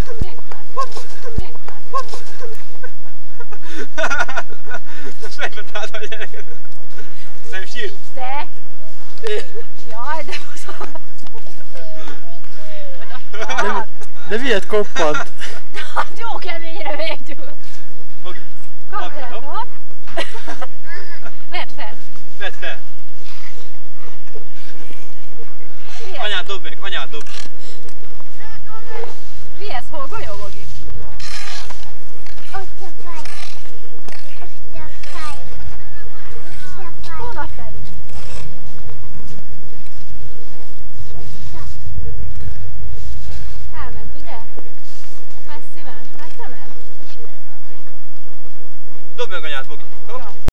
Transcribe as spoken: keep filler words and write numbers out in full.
Fejbe találta a gyereket. Nem sírt? De! Jaj, de buszol! De miért koppant? Hát jó keményre végtünk! Fogj! Kapd el, hopp! Vedd fel! Vedd fel! Anyád dob meg, anyád dob! Mi ez? Hol golyó, Bogi? Ott a fej. Ott a fej. Ott a fej. Hol a fej?